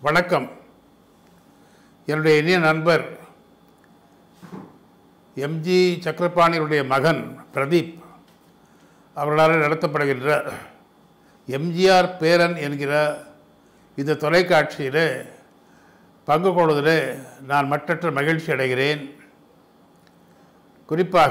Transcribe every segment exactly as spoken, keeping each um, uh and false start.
வணக்கம். என்னுடைய இனிய நண்பர் எம்ஜி சக்கரபாணியுடைய மகன் பிரதீப் அவர்களால் நடத்தப்படுகின்ற எம்ஜிஆர் பேரன் என்கிற இந்த தொலைக்காட்சியில் பங்கு கொள்வதில் நான் மற்றற்ற மகிழ்ச்சி அடைகிறேன். குறிப்பாக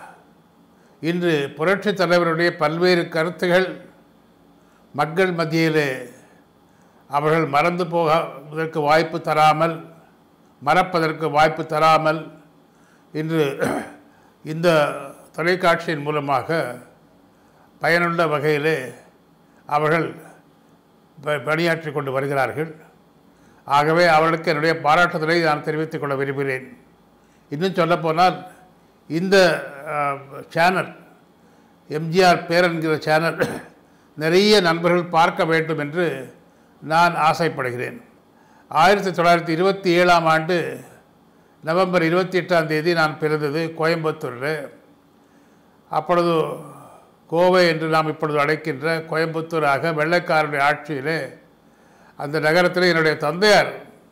இன்று புரட்சித் தலைவருடைய பல்வேறு கருத்துகள் மக்கள் மத்தியிலே அவர்கள் மறந்து போவதற்கு வாய்ப்பு தராமல் மறப்பதற்கு வாய்ப்பு தராமல் இன்று இந்த தொலைக்காட்சியின் மூலமாக பயனுள்ள வகையிலே அவர்கள் பணியாற்றி கொண்டு வருகிறார்கள். ஆகவே அவர்களுக்கு என்னுடைய பாராட்டுதலை நான் தெரிவித்துக் கொள்ள விரும்புகிறேன். இன்னும் சொல்லப்போனால் இந்த சேனல் எம்ஜிஆர் பேரன்கிற சேனல் நிறைய நண்பர்கள் பார்க்க வேண்டும் என்று நான் ஆசைப்படுகிறேன். ஆயிரத்தி தொள்ளாயிரத்தி இருபத்தி ஏழாம் ஆண்டு நவம்பர் இருபத்தி எட்டாம் தேதி நான் பிறந்தது கோயம்புத்தூரில். அப்பொழுது கோவை என்று நாம் இப்பொழுது அழைக்கின்ற கோயம்புத்தூராக வெள்ளைக்காரனுடைய ஆட்சியிலே அந்த நகரத்தில் என்னுடைய தந்தையார்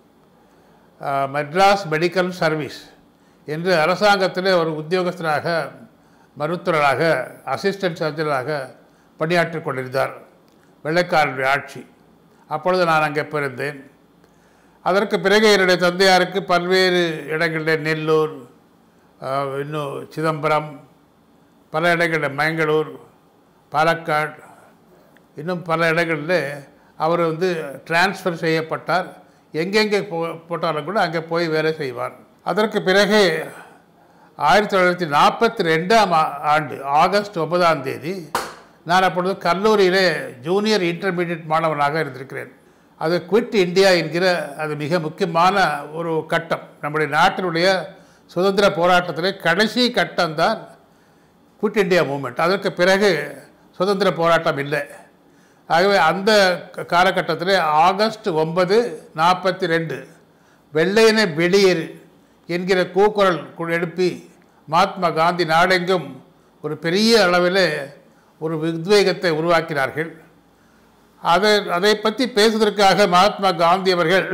மெட்ராஸ் மெடிக்கல் சர்வீஸ் என்று அரசாங்கத்தில் ஒரு உத்தியோகஸ்தராக மருத்துவராக அசிஸ்டன்ட் சர்ஜனாக பணியாற்றி கொண்டிருந்தார் வெள்ளைக்காரனுடைய ஆட்சி. அப்பொழுது நான் அங்கே பிறந்தேன். அதற்கு பிறகு என்னுடைய தந்தையாருக்கு பல்வேறு இடங்களில் நெல்லூர், இன்னும் சிதம்பரம், பல இடங்களில் மங்களூர், பாலக்காடு, இன்னும் பல இடங்களில் அவர் வந்து டிரான்ஸ்ஃபர் செய்யப்பட்டார். எங்கெங்கே போ போட்டாலும் கூட அங்கே போய் வேலை செய்வார். அதற்கு பிறகு ஆயிரத்தி தொள்ளாயிரத்தி நாற்பத்தி ரெண்டாம் ஆண்டு ஆகஸ்ட் ஒன்பதாம் தேதி நான் அப்பொழுது கல்லூரியிலே ஜூனியர் இன்டர்மீடியட் மாணவனாக இருந்திருக்கிறேன். அது குவிட் இந்தியா என்கிற அது மிக முக்கியமான ஒரு கட்டம். நம்முடைய நாட்டினுடைய சுதந்திர போராட்டத்திலே கடைசி கட்டம்தான் குவிட் இந்தியா மூமெண்ட். அதற்கு பிறகு சுதந்திர போராட்டம் இல்லை. ஆகவே அந்த காலகட்டத்தில் ஆகஸ்ட் ஒன்பது நாற்பத்தி ரெண்டு வெள்ளையனை வெளியேறு என்கிற கூக்குரல் எழுப்பி மகாத்மா காந்தி நாடெங்கும் ஒரு பெரிய அளவில் ஒரு உத்வேகத்தை உருவாக்கினார்கள். அதை அதை பற்றி பேசுவதற்காக மகாத்மா காந்தி அவர்கள்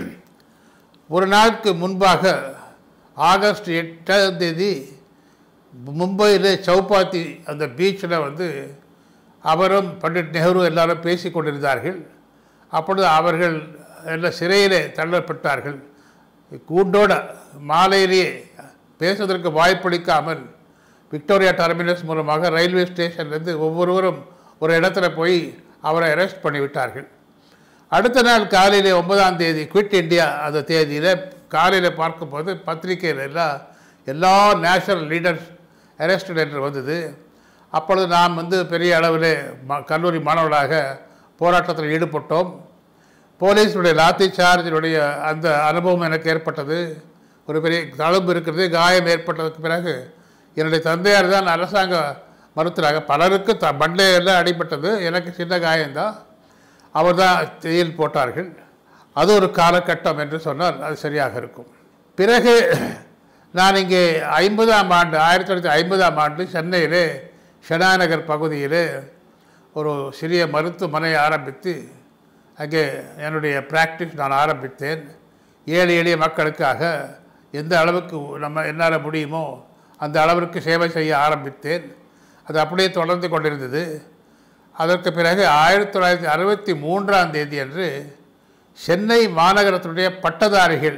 ஒரு நாளுக்கு முன்பாக ஆகஸ்ட் எட்டாம் தேதி மும்பையில் சௌபாத்தி அந்த பீச்சில் வந்து அவரும் பண்டிட் நெஹ்ரு எல்லாரும் பேசி கொண்டிருந்தார்கள். அப்பொழுது அவர்கள் எல்லாம் சிறையிலே தள்ளப்பட்டார்கள். கூண்டோட மாலையிலேயே பேசுவதற்கு வாய்ப்பளிக்காமல் விக்டோரியா டெர்மினஸ் மூலமாக ரயில்வே ஸ்டேஷன்லேருந்து ஒவ்வொருவரும் ஒரு இடத்துல போய் அவரை அரெஸ்ட் பண்ணிவிட்டார்கள். அடுத்த நாள் காலையில் ஒன்பதாம் தேதி குவிட் இந்தியா அந்த தேதியில் காலையில் பார்க்கும்போது பத்திரிகையில் எல்லாம் எல்லா நேஷனல் லீடர்ஸ் அரெஸ்டட் என்று வந்தது. அப்பொழுது நாம் வந்து பெரிய அளவில் ம கல்லூரி மாணவர்களாக போராட்டத்தில் ஈடுபட்டோம். போலீஸுடைய லாத்தி சார்ஜினுடைய அந்த அனுபவம் எனக்கு ஏற்பட்டது. ஒரு பெரிய தழும்பு இருக்கிறது. காயம் ஏற்பட்டதுக்கு பிறகு என்னுடைய தந்தையார் தான் அரசாங்க மருத்துவராக பலருக்கு த மண்டையெல்லாம் அடிபட்டது. எனக்கு சின்ன காயம்தான். அவர் தான் தேயில் போட்டார்கள். அது ஒரு காலகட்டம் என்று சொன்னால் அது சரியாக இருக்கும். பிறகு நான் இங்கே ஐம்பதாம் ஆண்டு ஆயிரத்தி தொள்ளாயிரத்தி ஐம்பதாம் ஆண்டு சென்னையிலே ஷெனாய் நகர் பகுதியிலே ஒரு சிறிய மருத்துவமனை ஆரம்பித்து அங்கே என்னுடைய ப்ராக்டிஸ் நான் ஆரம்பித்தேன். ஏழை எளிய மக்களுக்காக எந்த அளவுக்கு நம்ம என்னால் முடியுமோ அந்த அளவிற்கு சேவை செய்ய ஆரம்பித்தேன். அது அப்படியே தொடர்ந்து கொண்டிருந்தது. அதற்கு பிறகு ஆயிரத்தி தொள்ளாயிரத்தி அறுபத்தி மூன்றாம் தேதி அன்று சென்னை மாநகரத்தினுடைய பட்டதாரிகள்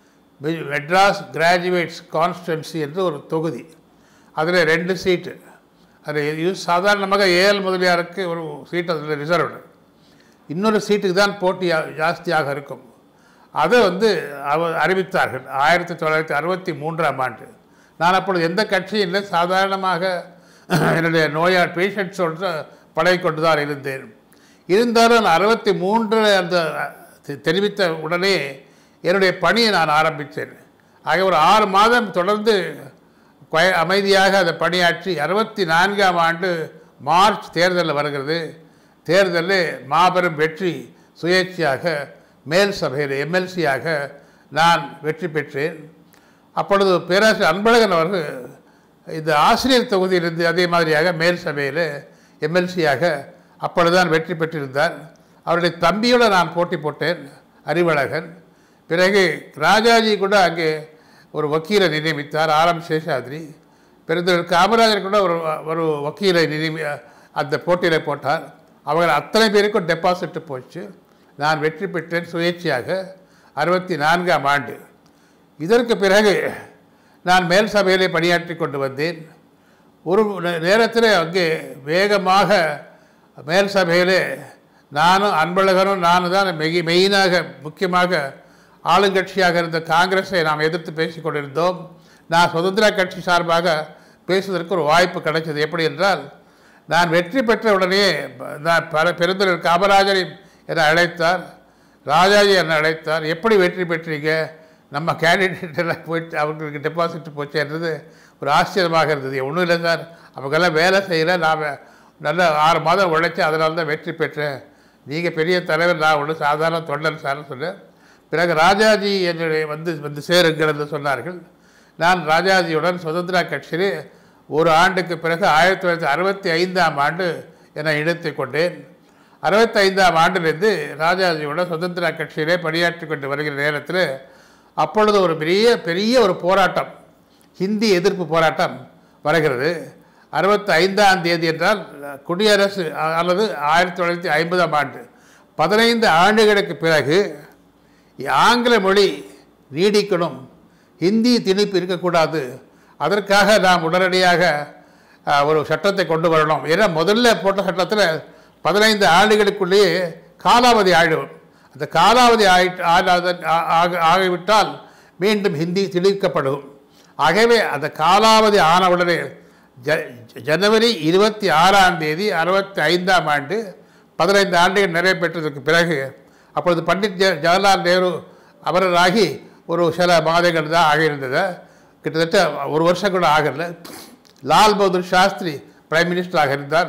மெட்ராஸ் கிராஜுவேட்ஸ் கான்ஸ்டிடுவன்சி என்று ஒரு தொகுதி, அதில் ரெண்டு சீட்டு. அது சாதாரணமாக ஏஎல் முதலியாருக்கு ஒரு சீட்டு அதில் ரிசர்வ்டு. இன்னொரு சீட்டுக்கு தான் போட்டி ஜாஸ்தியாக இருக்கும். அதை வந்து அவர் அறிவித்தார்கள் ஆயிரத்தி தொள்ளாயிரத்தி அறுபத்தி மூன்றாம் ஆண்டு. நான் அப்பொழுது எந்த கட்சியும் இல்லை, சாதாரணமாக என்னுடைய நோயால் பேஷண்ட்ஸோடு பழகி கொண்டு தான் இருந்தேன். இருந்தாலும் அறுபத்தி மூன்று அந்த தெரிவித்த உடனே என்னுடைய பணியை நான் ஆரம்பித்தேன். ஆக ஒரு ஆறு மாதம் தொடர்ந்து அமைதியாக அதை பணியாற்றி அறுபத்தி நான்காம் ஆண்டு மார்ச் தேர்தலில் வருகிறது. தேர்தலில் மாபெரும் வெற்றி, சுயேட்சையாக மேல் சபையில் எம்எல்சியாக நான் வெற்றி பெற்றேன். அப்பொழுது பேராசிரியர் அன்பழகன் அவர்கள் இந்த ஆசிரியர் தொகுதியிலிருந்து அதே மாதிரியாக மேல் சபையில் எம்எல்சியாக அப்பொழுதுதான் வெற்றி பெற்றிருந்தார். அவருடைய தம்பியோடு நான் போட்டி போட்டேன். அறிவழகன். பிறகு ராஜாஜி கூட அங்கே ஒரு வக்கீலை நியமித்தார், ஆர் எம் சேஷாத்ரி. பெருந்தலைவர் காமராஜர் கூட ஒரு ஒரு வக்கீலை நியமி அந்த போட்டியில் போட்டார். அவர்கள் அத்தனை பேருக்கும் டெபாசிட்டு போச்சு. நான் வெற்றி பெற்றேன் சுயேட்சையாக அறுபத்தி நான்காம் ஆண்டு. இதற்கு பிறகு நான் மேல் சபையிலே பணியாற்றி கொண்டு வந்தேன். ஒரு நேரத்தில் அங்கே வேகமாக மேல் சபையிலே நானும் அன்பழகனும் நானும் தான் மெகி மெயினாக முக்கியமாக ஆளுங்கட்சியாக இருந்த காங்கிரஸை நாம் எதிர்த்து பேசி கொண்டிருந்தோம். நான் சுதந்திர கட்சி சார்பாக பேசுவதற்கு ஒரு வாய்ப்பு கிடைச்சது. எப்படி என்றால், நான் வெற்றி பெற்ற உடனே நான் பல பெருந்தலைவர் காமராஜரை என்னை அழைத்தார், ராஜாஜி என்னை அழைத்தார். எப்படி வெற்றி பெற்றீங்க, நம்ம கேண்டிடேட்டெல்லாம் போயிட்டு அவங்களுக்கு டெபாசிட் போச்சுன்றது ஒரு ஆச்சரியமாக இருந்தது. ஒன்றும் இல்லை சார், அவங்கெல்லாம் வேலை செய்யலை, நான் நல்ல ஆறு மாதம் உழைச்சி அதனால தான் வெற்றி பெற்றேன். நீங்கள் பெரிய தலைவர், நான் ஒன்று சாதாரண தொண்டர் சார்னு சொன்னேன். பிறகு ராஜாஜி என்னுடைய வந்து வந்து சேருங்கள் என்று சொன்னார்கள். நான் ராஜாஜியுடன் சுதந்திர கட்சியில் ஒரு ஆண்டுக்கு பிறகு ஆயிரத்தி தொள்ளாயிரத்தி அறுபத்தி ஐந்தாம் ஆண்டு என்னை இணைத்து கொண்டேன். அறுபத்தி ஐந்தாம் ஆண்டிலிருந்து ராஜாஜியுடன் சுதந்திர கட்சியிலே பணியாற்றி கொண்டு வருகிற நேரத்தில் அப்பொழுது ஒரு பெரிய பெரிய ஒரு போராட்டம், ஹிந்தி எதிர்ப்பு போராட்டம் வருகிறது. அறுபத்தி ஐந்தாம் தேதி என்றால் குடியரசு அல்லது ஆயிரத்தி தொள்ளாயிரத்தி ஐம்பதாம் ஆண்டு பதினைந்து ஆண்டுகளுக்கு பிறகு ஆங்கில மொழி நீடிக்கணும், ஹிந்தி திணிப்பு இருக்கக்கூடாது. அதற்காக நாம் உடனடியாக ஒரு சட்டத்தை கொண்டு வரணும். ஏன்னா முதல்ல போட்ட சட்டத்தில் பதினைந்து ஆண்டுகளுக்குள்ளேயே காலாவதி ஆகிடும். அந்த காலாவதி ஆகி ஆகிவிட்டால் மீண்டும் ஹிந்தி திணிக்கப்படும். ஆகவே அந்த காலாவதி ஆனவுடனே ஜ ஜனவரி இருபத்தி ஆறாம் தேதி அறுபத்தி ஐந்தாம் ஆண்டு பதினைந்து ஆண்டுகள் நிறைவேற்றதற்கு பிறகு அப்பொழுது பண்டிட் ஜ ஜவஹர்லால் நேரு அமரராகி ஒரு சில மாதங்கள் தான் ஆகியிருந்தது. கிட்டத்தட்ட ஒரு வருஷம் கூட ஆகலை. லால் பகதூர் சாஸ்திரி பிரைம் மினிஸ்டராக இருந்தார்.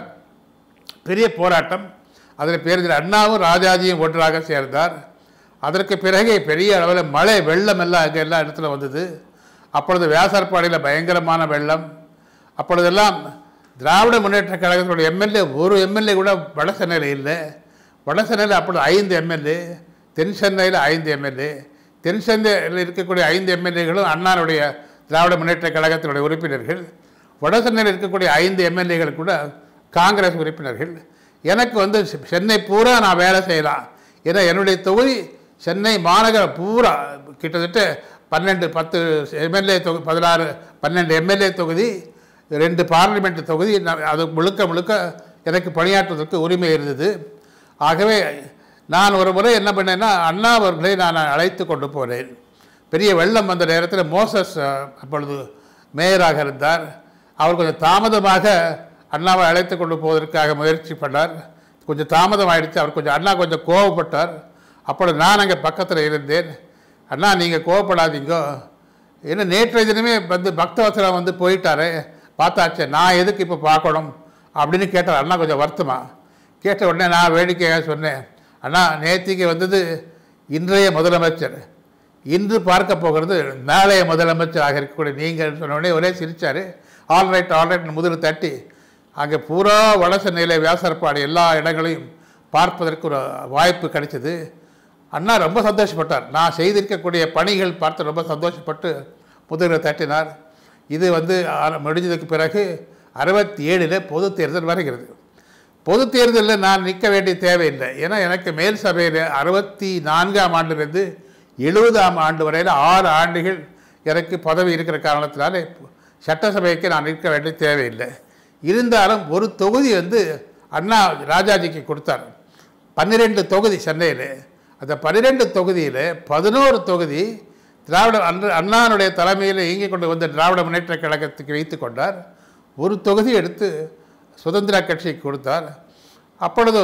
பெரிய போராட்டம். அதில் பேருந்து அண்ணாவும் ராஜாஜியும் ஒன்றாக சேர்ந்தார். அதற்கு பிறகு பெரிய அளவில் மழை வெள்ளம் எல்லாம் அங்கே எல்லா இடத்துல வந்தது. அப்பொழுது வியாசர்பாடியில் பயங்கரமான வெள்ளம். அப்பொழுதெல்லாம் திராவிட முன்னேற்ற கழகத்தினுடைய எம்எல்ஏ ஒரு எம்எல்ஏ கூட வட சென்னையில் இல்லை. வட சென்னையில் அப்பொழுது ஐந்து எம்எல்ஏ, தென் சென்னையில் ஐந்து எம்எல்ஏ. தென் சென்னையில் இருக்கக்கூடிய ஐந்து எம்எல்ஏகளும் அண்ணாவுடைய திராவிட முன்னேற்ற கழகத்தினுடைய உறுப்பினர்கள். வட சென்னையில் இருக்கக்கூடிய ஐந்து எம்எல்ஏகள் கூட காங்கிரஸ் உறுப்பினர்கள். எனக்கு வந்து சென்னை பூரா நான் வேலை செய்யலாம். ஏன்னா என்னுடைய தொகுதி சென்னை மாநகர பூரா கிட்டத்தட்ட பன்னெண்டு பத்து எம்எல்ஏ தொகுதி, பதினாறு பன்னெண்டு எம்எல்ஏ தொகுதி, ரெண்டு பார்லிமெண்ட் தொகுதி, அது முழுக்க முழுக்க எனக்கு பணியாற்றுவதற்கு உரிமை இருந்தது. ஆகவே நான் ஒரு முறை என்ன பண்ணேன்னா, அண்ணா அவர்களை நான் அழைத்து கொண்டு போனேன். பெரிய வெள்ளம் வந்த நேரத்தில் மோசஸ் அப்பொழுது மேயராக இருந்தார். அவர் கொஞ்சம் தாமதமாக அண்ணாவை அழைத்து கொண்டு போவதற்காக முயற்சி பண்ணார். கொஞ்சம் தாமதம் ஆகிடுச்சு. அவர் கொஞ்சம் அண்ணா கொஞ்சம் கோவப்பட்டார். அப்பொழுது நான் அங்கே பக்கத்தில் இருந்தேன். அண்ணா நீங்கள் கோவப்படாதீங்க, ஏன்னா நேற்றைய தினமே வந்து பக்தவசலம் வந்து போயிட்டாரு, பார்த்தாச்சு, நான் எதுக்கு இப்போ பார்க்கணும் அப்படின்னு கேட்டார். அண்ணா கொஞ்சம் வருத்தமா கேட்ட உடனே நான் வேடிக்கையாக சொன்னேன், அண்ணா நேற்றுக்கு வந்தது இன்றைய முதலமைச்சர், இன்று பார்க்க போகிறது நாளைய முதலமைச்சராக இருக்கக்கூடிய நீங்கள் சொன்ன உடனே ஒரே சிரித்தார். ஆல்ரைட் ஆல்ரைட் முதல் தட்டி அங்கே பூரா வட சென்னையில் வியாசர்பாடு எல்லா இடங்களையும் பார்ப்பதற்கு ஒரு வாய்ப்பு கிடைச்சது. அண்ணா ரொம்ப சந்தோஷப்பட்டார். நான் செய்திருக்கக்கூடிய பணிகள் பார்த்து ரொம்ப சந்தோஷப்பட்டு முதலில் தட்டினார். இது வந்து முடிஞ்சதுக்கு பிறகு அறுபத்தி ஏழில் பொது தேர்தல் வருகிறது. பொது தேர்தலில் நான் நிற்க வேண்டிய தேவையில்லை. ஏன்னா எனக்கு மேல் சபையில் அறுபத்தி நான்காம் ஆண்டிலிருந்து எழுபதாம் ஆண்டு வரையில் ஆறு ஆண்டுகள் எனக்கு பதவி இருக்கிற காரணத்தினால சட்டசபைக்கு நான் நிற்க வேண்டிய தேவையில்லை. இருந்தாலும் ஒரு தொகுதி வந்து அண்ணா ராஜாஜிக்கு கொடுத்தார். பன்னிரெண்டு தொகுதி சென்னையில். அந்த பன்னிரெண்டு தொகுதியில் பதினோரு தொகுதி திராவிட அண்ணா அண்ணானுடைய தலைமையில் இயங்கிக் கொண்டு வந்த திராவிட முன்னேற்ற கழகத்துக்கு வைத்து கொண்டார். ஒரு தொகுதி எடுத்து சுதந்திர கட்சிக்கு கொடுத்தார். அப்பொழுது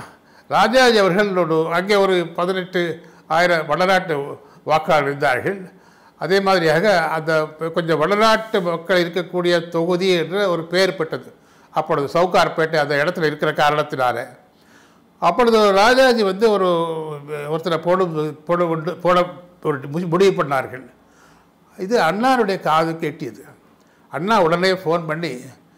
ராஜாஜி அவர்கள் ஒரு அங்கே ஒரு பதினெட்டு ஆயிரம் வடநாட்டு வாக்காளர் இருந்தார்கள். அதே மாதிரியாக அந்த கொஞ்சம் வடநாட்டு மக்கள் இருக்கக்கூடிய தொகுதி என்ற ஒரு பெயர் பெற்றது. அப்பொழுது சவுகார்பேட்டை அந்த இடத்துல இருக்கிற காரணத்தினால அப்பொழுது ராஜாஜி வந்து ஒரு ஒருத்தரை போடும் போட போட ஒரு முடிவு பண்ணார்கள். இது அண்ணாருடைய காதுக்கு எட்டியது. அண்ணா உடனே ஃபோன் பண்ணி,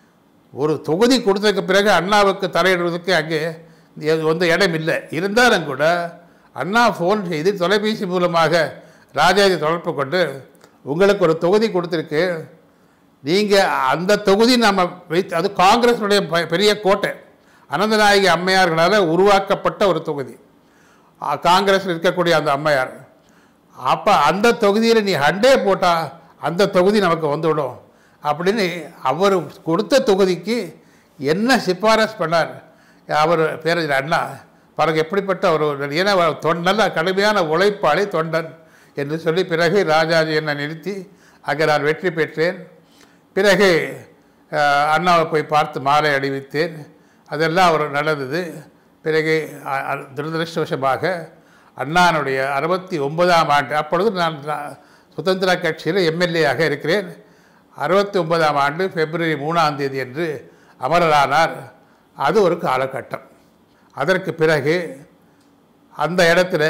ஒரு தொகுதி கொடுத்ததுக்கு பிறகு அண்ணாவுக்கு தலையிடுவதற்கு அங்கே வந்து இடம் இல்லை, இருந்தாலும் கூட அண்ணா ஃபோன் செய்து தொலைபேசி மூலமாக ராஜாஜி தொடர்பு கொண்டு உங்களுக்கு ஒரு தொகுதி கொடுத்துருக்கு, நீங்கள் அந்த தொகுதி நம்ம வைத்து, அது காங்கிரஸுடைய பெரிய கோட்டை, அனந்தநாயகி அம்மையார்களால் உருவாக்கப்பட்ட ஒரு தொகுதி, காங்கிரஸில் இருக்கக்கூடிய அந்த அம்மையார். அப்போ அந்த தொகுதியில் நீ ஹண்டே போட்டால் அந்த தொகுதி நமக்கு வந்துவிடும் அப்படின்னு அவர் கொடுத்த தொகுதிக்கு என்ன சிபாரசு பண்ணார் அவர் பேரறிஞர் அண்ணா. பாருங்கள் எப்படிப்பட்ட ஒரு, ஏன்னா தொண்டல் கடுமையான உழைப்பாளி தொண்டன் என்று சொல்லி பிறகு ராஜாஜி என்னை நிறுத்தி அங்கே நான் வெற்றி பெற்றேன். பிறகு அண்ணாவை போய் பார்த்து மாலை அணிவித்தேன். அதெல்லாம் அவர் நடந்தது. பிறகு துரதிருஷ்டவசமாக அண்ணானுடைய அறுபத்தி ஒன்பதாம் ஆண்டு, அப்பொழுது நான் சுதந்திர கட்சியில் எம்எல்ஏயாக இருக்கிறேன். அறுபத்தி ஒன்பதாம் ஆண்டு பிப்ரவரி மூணாம் தேதி என்று அமரரானார். அது ஒரு காலகட்டம். அதற்கு பிறகு அந்த இடத்துல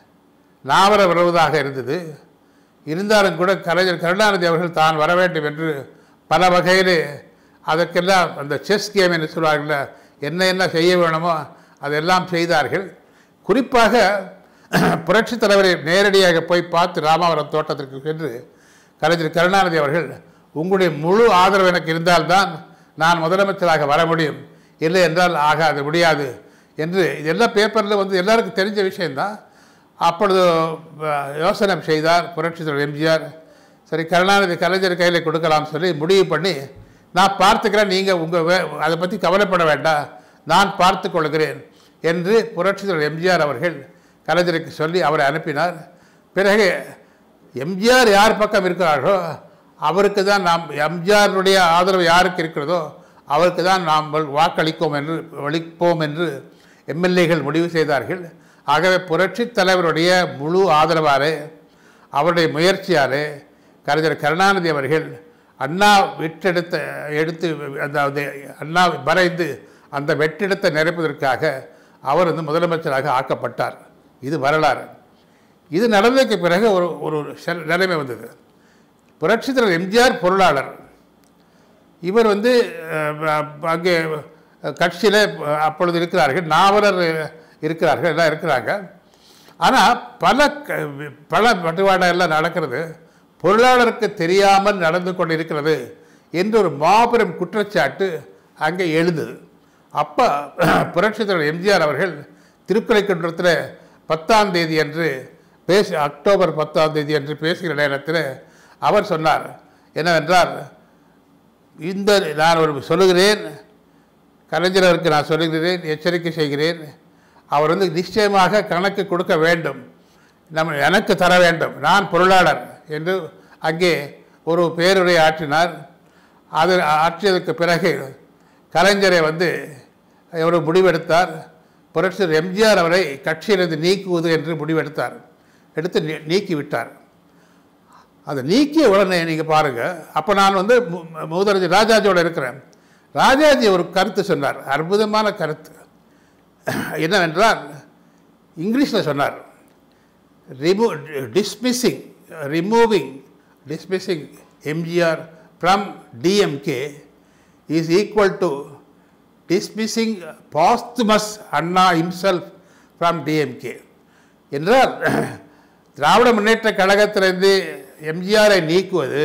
நாவர விரோதாக இருந்தது. இருந்தாலும் கூட கலைஞர் கருணாநிதி அவர்கள் தான் வர வேண்டும் என்று பல வகையில் அதற்கெல்லாம் அந்த செஸ் கேம் என்று சொல்வார்கள், என்ன என்ன செய்ய வேணுமோ அதெல்லாம் செய்தார்கள். குறிப்பாக புரட்சித் தலைவரை நேரடியாக போய் பார்த்து ராமாவரம் தோட்டத்திற்கு சென்று கலைஞர் கருணாநிதி அவர்கள், உங்களுடைய முழு ஆதரவு எனக்கு இருந்தால்தான் நான் முதலமைச்சராக வர முடியும், இல்லை என்றால் ஆகாது முடியாது என்று இதெல்லாம் பேப்பரில் வந்து எல்லாருக்கும் தெரிஞ்ச விஷயந்தான். அப்பொழுது யோசனை செய்தார் புரட்சித் தலைவர் எம்ஜிஆர். சரி, கருணாநிதி கலைஞர் கையில் கொடுக்கலாம் சொல்லி முடிவு பண்ணி, நான் பார்த்துக்கிறேன், நீங்கள் உங்கள் வே அதை பற்றி கவலைப்பட வேண்டாம், நான் பார்த்து கொள்கிறேன் என்று புரட்சித் தலைவர் எம்ஜிஆர் அவர்கள் கலைஞருக்கு சொல்லி அவரை அனுப்பினார். பிறகு எம்ஜிஆர் யார் பக்கம் இருக்கிறார்களோ அவருக்கு தான் நாம், எம்ஜிஆருடைய ஆதரவு யாருக்கு இருக்கிறதோ அவருக்கு தான் நாம் வாக்களிப்போம் என்று அளிப்போம் என்று எம்எல்ஏகள் முடிவு செய்தார்கள். ஆகவே புரட்சித் தலைவருடைய முழு ஆதரவாலே, அவருடைய முயற்சியாலே கலைஞர் கருணாநிதி அவர்கள் அண்ணா வெற்றெடுத்த எடுத்து அதாவது அண்ணா வரைந்து அந்த வெற்றிடத்தை நிரப்புவதற்காக அவர் வந்து முதலமைச்சராக ஆக்கப்பட்டார். இது வரலாறு. இது நடந்ததுக்கு பிறகு ஒரு ஒரு நிலைமை வந்தது. புரட்சித் தலைவர் எம்ஜிஆர் பொருளாளர், இவர் வந்து அங்கே கட்சியில் அப்பொழுது இருக்கிறார்கள், நாவலர் இருக்கிறார்கள், எல்லாம் இருக்கிறாங்க. ஆனால் பல பல பட்டுவாடா எல்லாம் நடக்கிறது, பொருளாளருக்கு தெரியாமல் நடந்து கொண்டு இருக்கிறது என்று ஒரு மாபெரும் குற்றச்சாட்டு அங்கே எழுந்தது. அப்போ புரட்சித் தலைவர் எம்ஜிஆர் அவர்கள் திருக்குறளைக்குன்றத்தில் பத்தாம் தேதி அன்று பேசி அக்டோபர் பத்தாம் தேதி அன்று பேசுகிற நேரத்தில் அவர் சொன்னார் என்னவென்றால், இந்த நான் ஒரு சொல்லுகிறேன், கலைஞருக்கு நான் சொல்லுகிறேன், எச்சரிக்கை செய்கிறேன், அவர் வந்து நிச்சயமாக கணக்கு கொடுக்க வேண்டும், நம்ம எனக்கு தர வேண்டும், நான் பொருளாளர் என்று அங்கே ஒரு பேருரை ஆற்றினார். அது ஆற்றியதற்கு பிறகு கலைஞரை வந்து ஒரு முடிவெடுத்தார். புரட்சித் எம்ஜிஆர் அவரை கட்சியிலிருந்து நீக்குவது என்று முடிவெடுத்தார். எடுத்து நீக்கிவிட்டார். அதை நீக்கிய உடனே நீங்கள் பாருங்கள், அப்போ நான் வந்து முதலமைச்சர் ராஜாஜியோடு இருக்கிறேன். ராஜாஜி ஒரு கருத்து சொன்னார், அற்புதமான கருத்து. என்னவென்றால் இங்கிலீஷில் சொன்னார், ரிமூ dismissing removing dismissing M G R from D M K is equal to dismissing posthumous Anna himself from D M K. என்றால் திராவிட முன்னேற்ற கழகத்திலிருந்து எம்ஜிஆரை நீக்குவது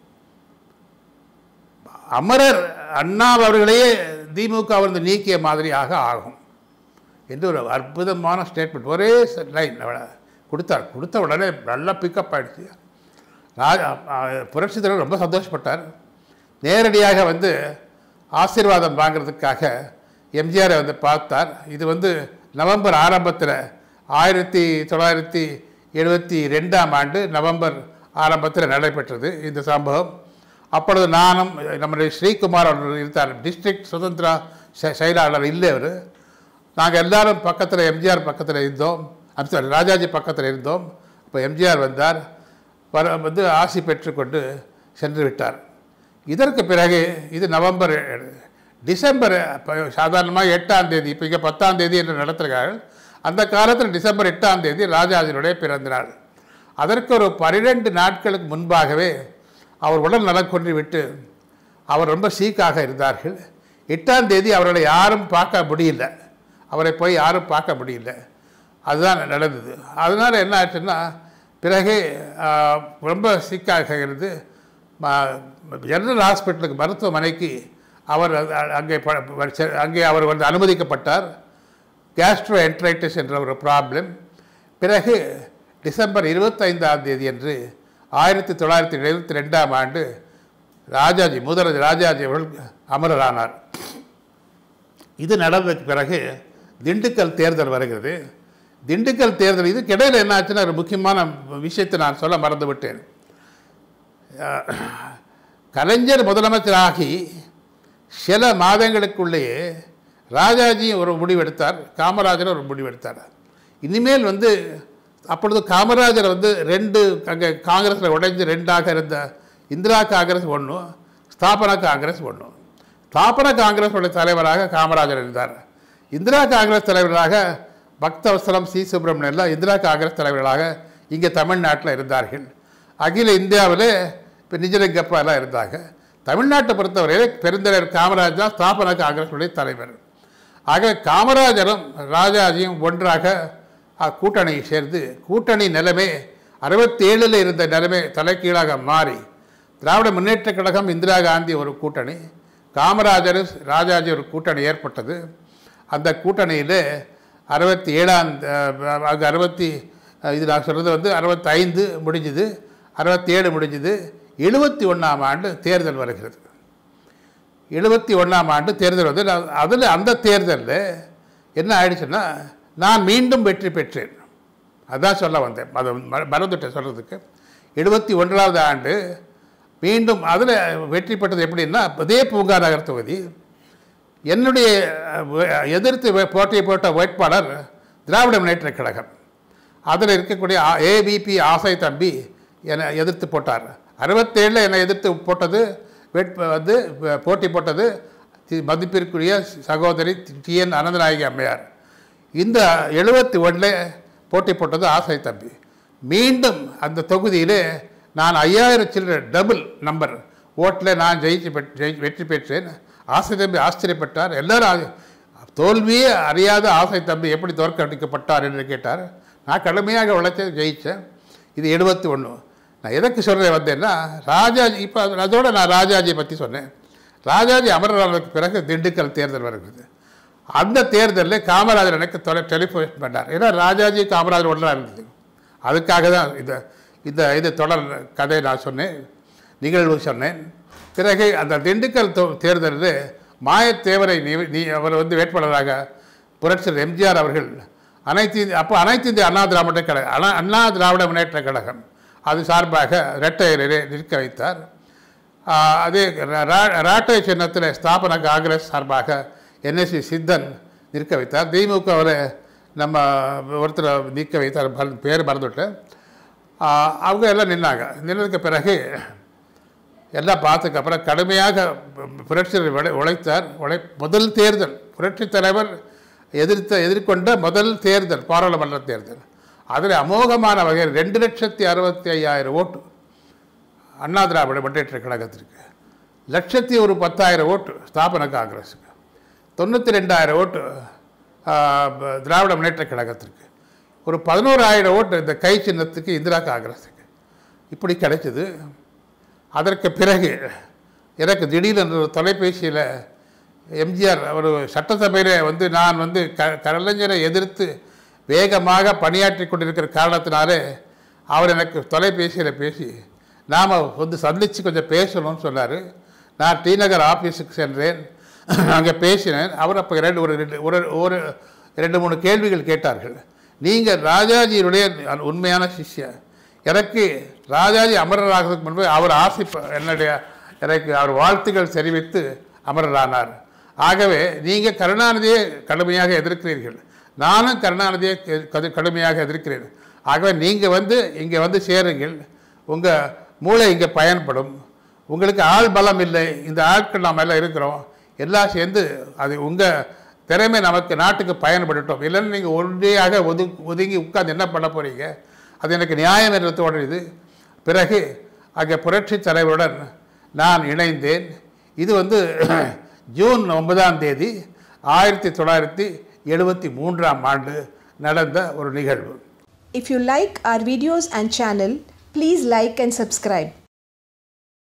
அமரர் அண்ணா அவர்களையே திமுக வந்து நீக்கிய மாதிரியாக ஆகும் என்று ஒரு அற்புதமான ஸ்டேட்மெண்ட், ஒரே லைன் கொடுத்தார். கொடுத்த உடனே நல்லா பிக்கப் ஆகிடுச்சு. ராஜா புரட்சித் தலைவர் ரொம்ப சந்தோஷப்பட்டார். நேரடியாக வந்து ஆசீர்வாதம் வாங்கிறதுக்காக எம்ஜிஆரை வந்து பார்த்தார். இது வந்து நவம்பர் ஆரம்பத்தில் ஆயிரத்தி தொள்ளாயிரத்தி எழுபத்தி ரெண்டாம் ஆண்டு நவம்பர் ஆரம்பத்தில் நடைபெற்றது இந்த சம்பவம். அப்பொழுது நானும் நம்முடைய ஸ்ரீகுமார் அவர்கள் இருந்தார், டிஸ்ட்ரிக்ட் சுதந்திரா செயலாளர் இல்லை அவர். நாங்கள் எல்லாரும் பக்கத்தில் எம்ஜிஆர் பக்கத்தில் இருந்தோம், ராஜாஜி பக்கத்தில் இருந்தோம். இப்போ எம்ஜிஆர் வந்தார், வர வந்து ஆசி பெற்றுக்கொண்டு சென்று விட்டார். இதற்கு பிறகு இது நவம்பர் டிசம்பர் சாதாரணமாக எட்டாம் தேதி, இப்போ இங்கே பத்தாம் தேதி என்று நடத்துகிறார்கள். அந்த காலத்தில் டிசம்பர் எட்டாம் தேதி ராஜாஜினுடைய பிறந்த நாள். அதற்கு ஒரு பன்னிரெண்டு நாட்களுக்கு முன்பாகவே அவர் உடல் நலம் கொண்டு விட்டு அவர் ரொம்ப சீக்காக இருந்தார்கள். எட்டாம் தேதி அவர்களை யாரும் பார்க்க முடியல, அவரை போய் யாரும் பார்க்க முடியல. அதுதான் நடந்தது. அதனால் என்ன ஆச்சுன்னா பிறகு ரொம்ப சிக்காகிறது. ஜெனரல் ஹாஸ்பிட்டலுக்கு மருத்துவமனைக்கு அவர் அங்கே அங்கே அவர் வந்து அனுமதிக்கப்பட்டார். கேஸ்ட்ரோ என்ட்ரைட்டிஸ் என்ற ஒரு ப்ராப்ளம். பிறகு டிசம்பர் இருபத்தைந்தாம் தேதி அன்று ஆயிரத்தி தொள்ளாயிரத்தி எழுபத்தி ரெண்டாம் ஆண்டு ராஜாஜி முதலமைச்சர் ராஜாஜி அவர்கள் அமரரானார். இது நடந்ததுக்கு பிறகு திண்டுக்கல் தேர்தல் வருகிறது. திண்டுக்கல் தேர்தல் இதுக்கு இடையில் என்ன ஆச்சுன்னா ஒரு முக்கியமான விஷயத்தை நான் சொல்ல மறந்து விட்டேன். கலைஞர் முதலமைச்சராகி சில மாதங்களுக்குள்ளேயே ராஜாஜியும் ஒரு முடிவெடுத்தார், காமராஜரும் ஒரு முடிவெடுத்தார். இனிமேல் வந்து அப்பொழுது காமராஜர் வந்து ரெண்டு அங்கே காங்கிரஸில் உடைஞ்சு ரெண்டாக இருந்த இந்திரா காங்கிரஸ் ஒன்று, ஸ்தாபனா காங்கிரஸ் ஒன்று. ஸ்தாபனா காங்கிரஸுடைய தலைவராக காமராஜர் இருந்தார். இந்திரா காங்கிரஸ் தலைவராக பக்தவசலம் சி சுப்பிரமணியன் இந்திரா காங்கிரஸ் தலைவர்களாக இங்கே தமிழ்நாட்டில் இருந்தார்கள். அகில இந்தியாவில் இப்போ நிஜலிங்கப்பா எல்லாம் இருந்தாங்க. தமிழ்நாட்டை பொறுத்தவரையில் பெருந்தலைவர் காமராஜ் தான் ஸ்தாபனா காங்கிரஸுடைய தலைவர். ஆக காமராஜரும் ராஜாஜியும் ஒன்றாக கூட்டணியை சேர்ந்து கூட்டணி நிலைமை அறுபத்தி ஏழில் இருந்த நிலைமை தலைகீழாக மாறி திராவிட முன்னேற்ற கழகம் இந்திரா காந்தி ஒரு கூட்டணி, காமராஜர் ராஜாஜி ஒரு கூட்டணி ஏற்பட்டது. அந்த கூட்டணியில் அறுபத்தி ஏழாம் அங்கே அறுபத்தி இது நான் சொல்கிறது வந்து அறுபத்தி ஐந்து முடிஞ்சுது, அறுபத்தி ஏழு முடிஞ்சுது. எழுபத்தி ஒன்றாம் ஆண்டு தேர்தல் வருகிறது. எழுபத்தி ஒன்றாம் ஆண்டு தேர்தல் வந்து அதில் அந்த தேர்தலில் என்ன ஆயிடுச்சுன்னா நான் மீண்டும் வெற்றி பெற்றேன். அதான் சொல்ல வந்தேன், அதை மறந்துட்டேன் சொல்கிறதுக்கு. எழுபத்தி ஒன்றாவது ஆண்டு மீண்டும் அதில் வெற்றி பெற்றது எப்படின்னா அதே பூங்கா நகர் தொகுதி. என்னுடைய எதிர்த்து போட்டியை போட்ட வேட்பாளர் திராவிட முன்னேற்ற கழகம். அதில் இருக்கக்கூடிய ஏபிபி ஆசை தம்பி என்னை எதிர்த்து போட்டார். அறுபத்தேழில் என்னை எதிர்த்து போட்டது வேட்ப வந்து போட்டி போட்டது மதிப்பிற்குரிய சகோதரி டி என் அனந்தநாயகி அம்மையார். இந்த எழுபத்தி ஒன்றில் போட்டி போட்டது ஆசை தம்பி. மீண்டும் அந்த தொகுதியில் நான் ஐயாயிரம் சில்லற டபுள் நம்பர் ஓட்டில் நான் ஜெயிச்சு ஜெயி வெற்றி பெற்றேன். ஆசை தம்பி ஆச்சரியப்பட்டார். எல்லோரும் தோல்வியே அறியாத ஆசை தம்பி எப்படி தோற்கடிக்கப்பட்டார் என்று கேட்டார். நான் கடுமையாக உழைச்ச ஜெயித்தேன். இது எழுபத்தி ஒன்று. நான் எதற்கு சொல்கிறேன் வந்தேன்னா ராஜாஜி இப்போ அதோடு நான் ராஜாஜியை பற்றி சொன்னேன். ராஜாஜி அமரரானதுக்கு பிறகு திண்டுக்கல் தேர்தல் வருகிறது. அந்த தேர்தலில் காமராஜர் எனக்கு தொலை டெலிஃபோன் பண்ணார். ஏன்னா ராஜாஜி காமராஜர் ஒன்றாக இருந்தது. அதுக்காக தான் இந்த இந்த இது தொடர் கதையை நான் சொன்னேன், நிகழ்வு சொன்னேன். பிறகு அந்த திண்டுக்கல் தேர்தலில் மாயத்தேவரை நீ அவர் வந்து வேட்பாளராக புரட்சியர் எம்ஜிஆர் அவர்கள் அனைத்து அப்போ அனைத்து இந்திய அண்ணா திராவிட கழகம் அண்ணா அண்ணா திராவிட முன்னேற்ற கழகம் அது சார்பாக இரட்டையரே நிற்க வைத்தார். அதே ராட்டை சின்னத்தில் ஸ்தாபன காங்கிரஸ் சார்பாக என்எஸ்சி சித்தன் நிற்க வைத்தார். திமுகவில் நம்ம ஒருத்தர் நிற்க வைத்தார், பேர் மறந்துவிட்டேன். அவங்க எல்லாம் நின்னாங்க. நின்னதுக்கு பிறகு எல்லாம் பார்த்ததுக்கப்புறம் கடுமையாக புரட்சியர் உழை உழைத்தார் உழை முதல் தேர்தல் புரட்சி தலைவர் எதிர்த்த எதிர்கொண்ட முதல் தேர்தல் பாராளுமன்ற தேர்தல். அதில் அமோகமான வகையில் ரெண்டு லட்சத்தி அறுபத்தி ஐயாயிரம் ஓட்டு அண்ணா திராவிட முன்னேற்ற கழகத்திற்கு, லட்சத்தி ஒரு பத்தாயிரம் ஓட்டு ஸ்தாபன காங்கிரஸுக்கு, தொண்ணூற்றி ரெண்டாயிரம் ஓட்டு திராவிட முன்னேற்ற கழகத்திற்கு, ஒரு பதினோராயிரம் ஓட்டு இந்த கை சின்னத்துக்கு இந்திரா காங்கிரஸுக்கு இப்படி கிடைச்சிது. அதற்கு பிறகு எனக்கு திடீரென்று ஒரு தொலைபேசியில் எம்ஜிஆர் ஒரு சட்டசபையில் வந்து நான் வந்து க கலைஞரை எதிர்த்து வேகமாக பணியாற்றி கொண்டிருக்கிற காரணத்தினாலே அவர் எனக்கு தொலைபேசியில் பேசி நாம் வந்து சந்தித்து கொஞ்சம் பேசணும்னு சொன்னார். நான் டி நகர் ஆஃபீஸுக்கு சென்றேன், அங்கே பேசினேன். அவர் அப்போ ரெண்டு ஒரு ரெண்டு ஒரு ஒரு ரெண்டு மூணு கேள்விகள் கேட்டார்கள். நீங்கள் ராஜாஜியுடைய உண்மையான சிஷ்யன், எனக்கு ராஜாஜி அமரராகிறதுக்கு முன்பு அவர் ஆசை என்னுடைய எனக்கு அவர் வாழ்த்துக்கள் தெரிவித்து அமரரானார். ஆகவே நீங்கள் கருணாநிதியை கடுமையாக எதிர்க்கிறீர்கள், நானும் கருணாநிதியை கடுமையாக எதிர்க்கிறேன். ஆகவே நீங்கள் வந்து இங்கே வந்து சேருங்கள், உங்கள் மூளை இங்கே பயன்படும், உங்களுக்கு ஆள் பலம் இல்லை, இந்த ஆட்கள் நாம் எல்லாம் இருக்கிறோம், எல்லாம் சேர்ந்து அது உங்கள் திறமை நமக்கு நாட்டுக்கு பயன்படுத்தோம். இல்லைன்னு நீங்கள் ஒன்றையாக ஒது ஒதுங்கி உட்காந்து என்ன பண்ண போகிறீங்க, அது எனக்கு நியாயம் என்று தோன்றியது. பிறகு அங்கே புரட்சி தலைவருடன் நான் இணைந்தேன். இது வந்து ஜூன் ஒன்பதாம் தேதி ஆயிரத்தி தொள்ளாயிரத்தி எழுபத்தி மூன்றாம் ஆண்டு நடந்த ஒரு நிகழ்வு. If you like our videos and channel, please like and subscribe.